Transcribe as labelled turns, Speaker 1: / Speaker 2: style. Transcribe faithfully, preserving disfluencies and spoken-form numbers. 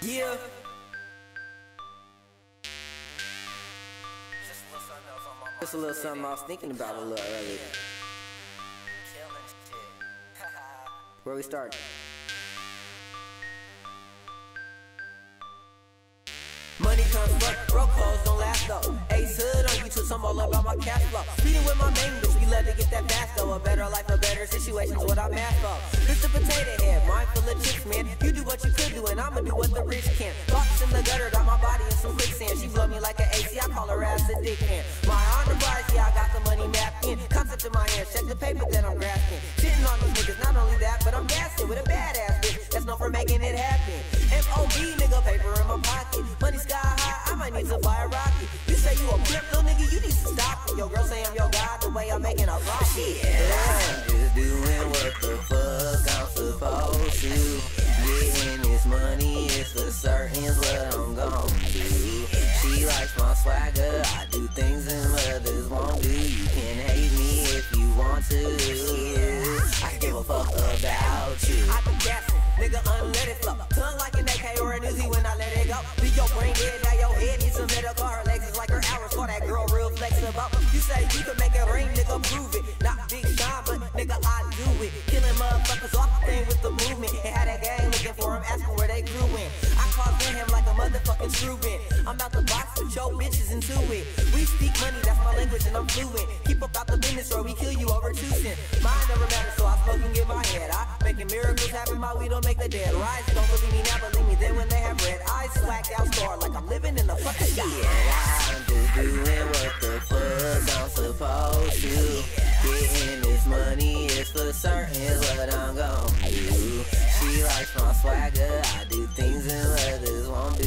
Speaker 1: Yeah. Just a little something I was thinking about a little earlier. Where we start? Money comes first, broke clothes don't last though. Ace hood on YouTube, I'm all about my cash flow. Speeding with my main bitch, we love to get that fast though. A better life, a better situation's what I'm asked for. This the potato head, mind full of chips, man. You do what you could do, and I'ma do what the rich can. Thoughts in the gutter, got my body in some quicksand. She blow me like an A C, I call her ass a dick hand. My enterprise, yeah, I got the money mapped in. Concept in my hands, check the paper that I'm grasping. Shitting on these niggas, not only that, but I'm gassing with a badass bitch that's known for making it happen. M O B, nigga, paper in my pocket. Money sky high, I might need to buy a rocket. You say you a pimp, little nigga, you need to stop it. Your girl say I'm your god, the way I'm making a rocket.
Speaker 2: Yeah, I'm just doing what the fuck I'm supposed to. Getting this money is for certain what I'm gon' do. She likes my swagger, I do things and others won't do. You can hate me if you want to. I give a fuck about you.
Speaker 1: I be gassing, nigga, unlet it flow. Tongue like an A K or an Uzi when I let it go. Be your brain dead, now your head needs some medical. Her legs is like her hours, call that girl real flexible. You say you can make it rain, nigga, prove it. Not big Sean, but nigga, I do it. Killing motherfuckers off the thing with the movement. And had that gang looking for him, asking where they grew in. I called him like a motherfucking Truman. I'm about to box with your bitches into it. We speak money, that's my language and I'm fluent. Keep up out the business or we kill you over two cents. Mine never matters, so I smoke and get my head. I making miracles happen, my weed don't make the dead rise. Don't believe me now, believe me then when they have red eyes. Swagged out star like I'm living in the fucking sky.
Speaker 2: Yeah, I'm just doing what the fuck I'm supposed to. Getting this money is for certain what I'm gon' do. She likes my swagger, I do things and others won't do.